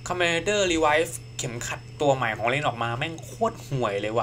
Commander Revive เข็มขัดตัวใหม่ของเล่นออกมาแม่งโคตรห่วยเลยว่ะ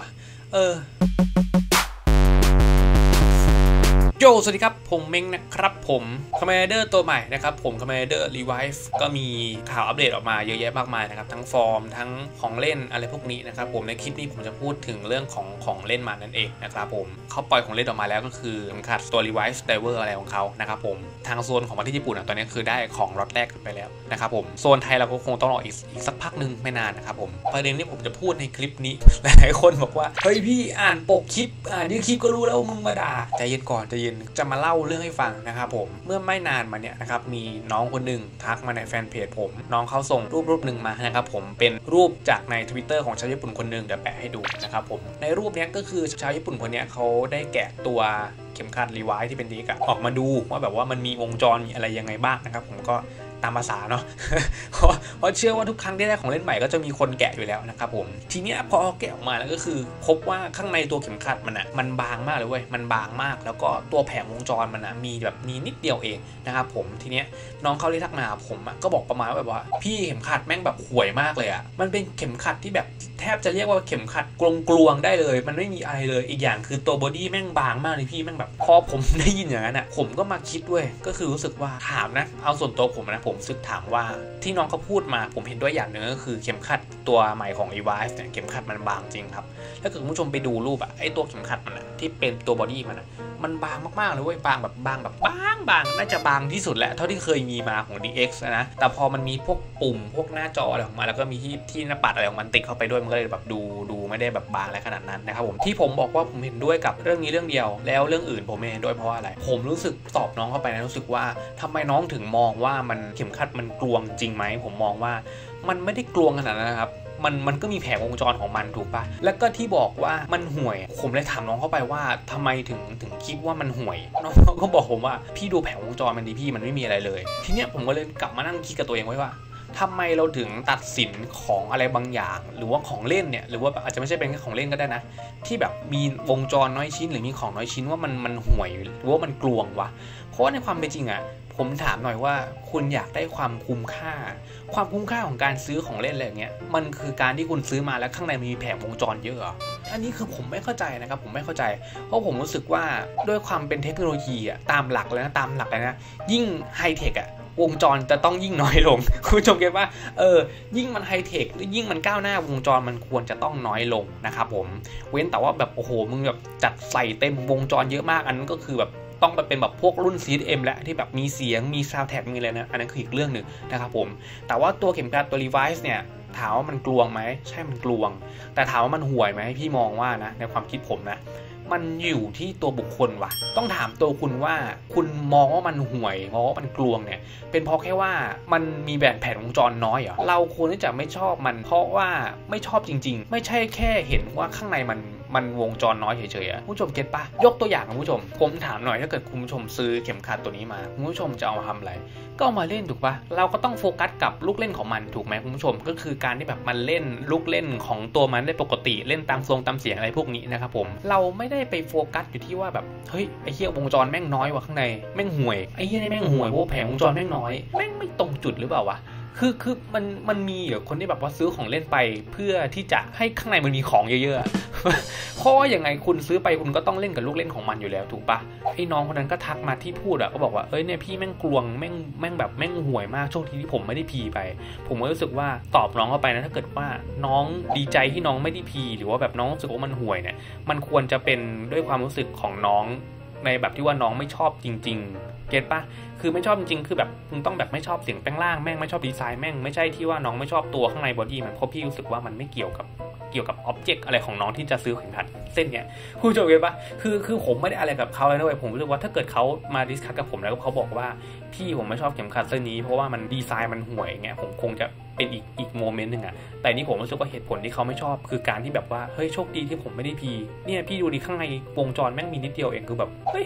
โยสวัสดีครับผมเม้งนะครับผม Commander ตัวใหม่นะครับผม Commander Revive ก็มีข่าวอัปเดตออกมาเยอะแยะมากมายนะครับทั้งฟอร์มทั้งของเล่นอะไรพวกนี้นะครับผมในคลิปนี้ผมจะพูดถึงเรื่องของเล่นมานั่นเองนะครับผมเขาปล่อยของเล่นออกมาแล้วก็คือเข็มขัดตัว Revive Diver อะไรของเขานะครับผมทางโซนของประเทศญี่ปุ่นตอนนี้คือได้ของล็อตแรกไปแล้วนะครับผมโซนไทยเราก็คงต้องรออีกสักพักนึงไม่นานนะครับผมประเด็นที่ผมจะพูดในคลิปนี้หลายคนบอกว่าเฮ้ยพี่อ่านปกคลิปนี่คลิปก็รู้แล้วมึงมาด่าใจเย็นก่อนใจเย็นจะมาเล่าเรื่องให้ฟังนะครับผมเมื่อไม่นานมาเนี่ยนะครับมีน้องคนหนึ่งทักมาในแฟนเพจผมน้องเขาส่งรูปหนึ่งมานะครับผมเป็นรูปจากใน Twitter ของชาวญี่ปุ่นคนหนึ่งเดี๋ยวแปะให้ดูนะครับผมในรูปนี้ก็คือชาวญี่ปุ่นคนนี้เขาได้แกะตัวเข็มขัดรีไวท์ที่เป็นดีกออกมาดูว่าแบบว่ามันมีวงจรมีอะไรยังไงบ้างนะครับผมก็ตามภาษาเนาะ เพราะเชื่อว่าทุกครั้งที่ได้ของเล่นใหม่ก็จะมีคนแกะอยู่แล้วนะครับผมทีเนี้ยพอแกะออกมาแล้วก็คือพบว่าข้างในตัวเข็มขัดมันบางมากเลยเว้ยมันบางมากแล้วก็ตัวแผงวงจรมันมีแบบมีนิดเดียวเองนะครับผมทีเนี้ยน้องเขาที่ทักมาผมก็บอกประมาณแบบว่าพี่เข็มขัดแม่งแบบห่วยมากเลยมันเป็นเข็มขัดที่แบบแทบจะเรียกว่าเข็มขัดกลวงได้เลยมันไม่มีอะไรเลยอีกอย่างคือตัวบอดี้แม่งบางมากเลยพี่แม่งแบบพอผมได้ยินอย่างนั้นผมก็มาคิดด้วยก็คือรู้สึกว่าถามนะเอาส่วนตัวผมนะผมสึกถามว่าที่น้องเขาพูดมาผมเห็นด้วยอย่างหนึ่งก็คือเข็มขัดตัวใหม่ของ Revive เนี่ยเข็มขัดมันบางจริงครับถ้าเกิดคุณผู้ชมไปดูรูปไอ้ตัวเข็มขัดมันที่เป็นตัวบอดี้มันบางมากๆเลยเว้ยบางบางน่าจะบางที่สุดแล้วเท่าที่เคยมีมาของ DX นะแต่พอมันมีพวกปุ่มพวกหน้าจออะไรออกมาแล้วก็มีที่หน้าปัดอะไรของมันติดเข้าไปด้วยมันก็เลยแบบดูไม่ได้แบบบางอะไรขนาดนั้นนะครับผมที่ผมบอกว่าผมเห็นด้วยกับเรื่องนี้เรื่องเดียวแล้วเรื่องอื่นผมไม่เห็นด้วยเพราะว่าอะไรผมรู้สึกตอบน้องเข้าไปนะรู้สึกว่าทำไมน้องถึงมองว่ามันเข็มขัดมันกลวงจริงไหมผมมองว่ามันไม่ได้กลวงขนาดนั้นนะครับมันก็มีแผงวงจรของมันถูกปะแล้วก็ที่บอกว่ามันห่วยผมเลยถามน้องเข้าไปว่าทำไมถึงคิดว่ามันห่วยน้องก็บอกผมว่าพี่ดูแผงวงจรมันดีพี่มันไม่มีอะไรเลยทีเนี้ยผมก็เลยกลับมานั่งคิดกับตัวเองไว้ว่าทำไมเราถึงตัดสินของอะไรบางอย่างหรือว่าของเล่นเนี่ยหรือว่าอาจจะไม่ใช่เป็นแค่ของเล่นก็ได้นะที่แบบมีวงจรน้อยชิ้นหรือมีของน้อยชิ้นว่ามันห่วยหรือว่ามันกลวงวะเพราะว่าในความเป็นจริงผมถามหน่อยว่าคุณอยากได้ความคุ้มค่าของการซื้อของเล่นอะไรอย่างเงี้ยมันคือการที่คุณซื้อมาแล้วข้างในมีแผงวงจรเยอะอันนี้คือผมไม่เข้าใจนะครับผมไม่เข้าใจเพราะผมรู้สึกว่าด้วยความเป็นเทคโนโลยีตามหลักเลยนะยิ่งไฮเทควงจรจะต้องยิ่งน้อยลงคุณผู้ชมเก็ตว่ายิ่งมันไฮเทคยิ่งมันก้าวหน้าวงจรมันควรจะต้องน้อยลงนะครับผมเว้นแต่ว่าแบบโอ้โหมึงแบบจัดใส่เต็มวงจรเยอะมากอันนั้นก็คือแบบต้องไปเป็นแบบพวกรุ่น CDM แล้วที่แบบมีเสียงมีซาวด์แท็กมีอะไรนะอันนั้นคืออีกเรื่องหนึ่งนะครับผมแต่ว่าตัวเข็มขัดตัว Revive เนี่ยถามว่ามันกลวงไหมใช่มันกลวงแต่ถามว่ามันห่วยไหมพี่มองว่านะในความคิดผมนะมันอยู่ที่ตัวบุคคลว่ะต้องถามตัวคุณว่าคุณมองว่ามันห่วยมองว่ามันกลวงเนี่ยเป็นเพราะแค่ว่ามันมีแผนวงจรน้อยเหรอเราควรที่จะไม่ชอบมันเพราะว่าไม่ชอบจริงๆไม่ใช่แค่เห็นว่าข้างในมันวงจรน้อยเฉยๆผู้ชมเก็ตปะยกตัวอย่างคุณผู้ชมผมถามหน่อยถ้าเกิดคุณผู้ชมซื้อเข็มขัดตัวนี้มาคุณผู้ชมจะเอามาทำอะไรก็เอามาเล่นถูกปะเราก็ต้องโฟกัสกับลูกเล่นของมันถูกไหมคุณผู้ชมก็คือการที่แบบมันเล่นลูกเล่นของตัวมันได้ปกติเล่นตามทรงตามเสียงอะไรพวกนี้นะครับผมเราไม่ได้ไปโฟกัสอยู่ที่ว่าแบบเฮ้ยไอ้เหี้ยวงจรแม่งน้อยว่ะข้างในแม่งห่วยไอ้เหี้ยแม่งห่วยเพราะแผงวงจรแม่งน้อยแม่งไม่ตรงจุดหรือเปล่าวะคือมันมีคนที่แบบว่าซื้อของเล่นไปเพื่อที่จะให้ข้างในมันมีของเยอะๆเพราะว่าอย่างไงคุณซื้อไปคุณก็ต้องเล่นกับลูกเล่นของมันอยู่แล้วถูกปะไอ้น้องคนนั้นก็ทักมาที่พูดก็บอกว่าเนี่ยพี่แม่งกลวงแม่งแบบแม่งห่วยมากโชคดีที่ผมไม่ได้พีไปผมก็รู้สึกว่าตอบน้องเข้าไปนะถ้าเกิดว่าน้องดีใจที่น้องไม่ได้พีหรือว่าแบบน้องรู้สึกว่ามันห่วยเนี่ยมันควรจะเป็นด้วยความรู้สึกของน้องในแบบที่ว่าน้องไม่ชอบจริงๆเก็ตปะคือไม่ชอบจริงๆคือแบบมึงต้องแบบไม่ชอบเสียงแป้งล่างแม่งไม่ชอบดีไซน์แม่งไม่ใช่ที่ว่าน้องไม่ชอบตัวข้างในบอดี้มันเพราะพี่รู้สึกว่ามันไม่เกี่ยวกับอ็อบเจกต์อะไรของน้องที่จะซื้อเข็มขัดเส้นเนี้ยคุณจะเก็ตปะคือผมไม่ได้อะไรกับเขาเลยนะเว้ยผมรู้สึกว่าถ้าเกิดเขามาดิสคัสกับผมแล้วเขาบอกว่าพี่ผมไม่ชอบเข็มขัดเส้นนี้เพราะว่ามันดีไซน์มันห่วยเงี้ยผมคงจะเป็นอีกโมเมนต์นึงแต่นี่ผมรู้สึกว่าเหตุผลที่เขาไม่ชอบคือการที่แบบว่าเฮ้ยโชคดีที่ผมไม่ได้พีเนี่ยพี่ดูดิข้างในวงจรแม่งมีนิดเดียวเองคือแบบเฮ้ย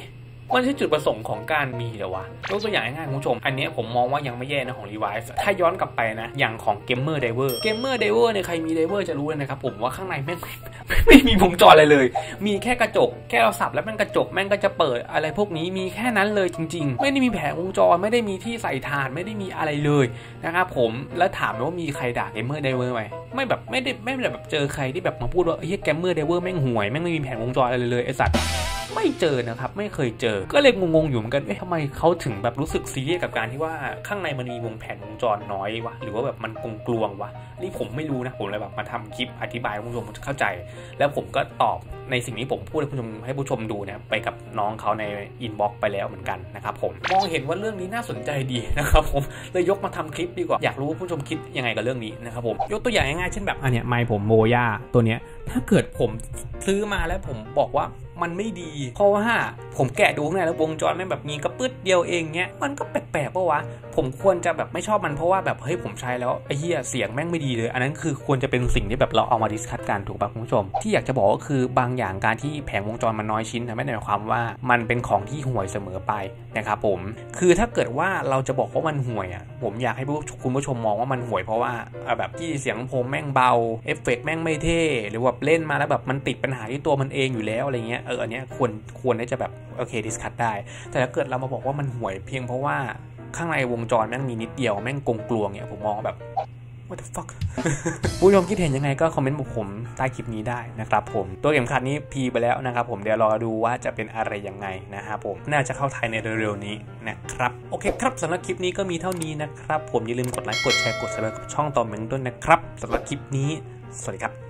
มันใช่จุดประสงค์ของการมีเหรอวะยกตัวอย่างง่ายๆคุณผู้ชมอันนี้ผมมองว่ายังไม่แย่นะของ Revive ถ้าย้อนกลับไปนะอย่างของ Gamer Diver เนี่ยใครมี Diver จะรู้เลยนะครับผมว่าข้างในไม่มีวงจรอะไรเลยมีแค่กระจกแค่เราสับแล้วแม่งกระจกแม่งก็จะเปิดอะไรพวกนี้มีแค่นั้นเลยจริงๆไม่ได้มีแผงวงจรไม่ได้มีที่ใส่ถ่านไม่ได้มีอะไรเลยนะครับผมแล้วถามว่ามีใครด่า Gamer Diver ไหมไม่ได้แบบเจอใครที่แบบมาพูดว่าเฮ้ย Gamer Diver แม่งห่วยแม่งไม่มีแผงวงจรอะไรเลยไอ้สัตว์ไม่เจอนะครับไม่เคยเจอก็เลยงงๆอยู่เหมือนกันทำไมเขาถึงแบบรู้สึกซีเรียสกับการที่ว่าข้างในมันมีวงแผนวงจรน้อยวะหรือว่าแบบมันกลวงวะนี่ผมไม่รู้นะผมเลยแบบมาทำคลิปอธิบายให้ผู้ชมเข้าใจแล้วผมก็ตอบในสิ่งที่ผมพูดให้ผู้ชมดูเนี่ยไปกับน้องเขาในอินบ็อกซ์ไปแล้วเหมือนกันนะครับผมมองเห็นว่าเรื่องนี้น่าสนใจดีนะครับผมเลยยกมาทำคลิปดีกว่าอยากรู้ว่าผู้ชมคิดยังไงกับเรื่องนี้นะครับผมยกตัวอย่างง่ายๆเช่นแบบอันเนี้ยไมค์ผมโมย่าตัวเนี้ยถ้าเกิดผมซื้อมาแล้วผมบอกว่ามันไม่ดีเพราะว่าผมแกะดูข้างในแล้ววงจรไม่แบบมีกระปื้ดเดียวเองเนี้ยมันก็แปลกๆป่ะวะผมควรจะแบบไม่ชอบมันเพราะว่าแบบเฮ้ยผมใช้แล้วไอ้เหี้ยเสียงแม่งไม่ดีเลยอันนั้นคือควรจะเป็นสิ่งที่แบบเราเอามาดิสคัสกันถูกป่ะคุณผู้ชมที่อยากจะบอกก็คือบางอย่างการที่แผงวงจรมันน้อยชิ้นไม่ได้หมายความว่ามันเป็นของที่ห่วยเสมอไปนะครับผมคือถ้าเกิดว่าเราจะบอกว่ามันห่วยอ่ะผมอยากให้คุณผู้ชมมองว่ามันห่วยเพราะว่าแบบที่เสียงผมแม่งเบาเอฟเฟกต์แม่งไม่เท่หรือว่าเล่นมาแล้วแบบมันติดปัญหาที่ตัวมันเองอยู่แล้วอะไรเงี้ยอันเนี้ยควรได้จะแบบโอเคดิสคัสได้แต่ถ้าเกิดเรามาบอกว่ามันห่วยเพียงเพราะว่าข้างในวงจรแม่งมีนิดเดียวแม่งกลวงเนี่ยผมมองแบบ what the fuck ผู้ชมคิดเห็นยังไงก็คอมเมนต์บอกผมใต้คลิปนี้ได้นะครับผมตัวเข็มขัดนี้พีไปแล้วนะครับผมเดี๋ยวรอดูว่าจะเป็นอะไรยังไงนะครับผมน่าจะเข้าไทยในเร็วๆนี้นะครับโอเคครับสำหรับคลิปนี้ก็มีเท่านี้นะครับผมอย่าลืมกดไลค์กดแชร์กด Subscribe กับช่องต่อเมนด้วยนะครับสำหรับคลิปนี้สวัสดีครับ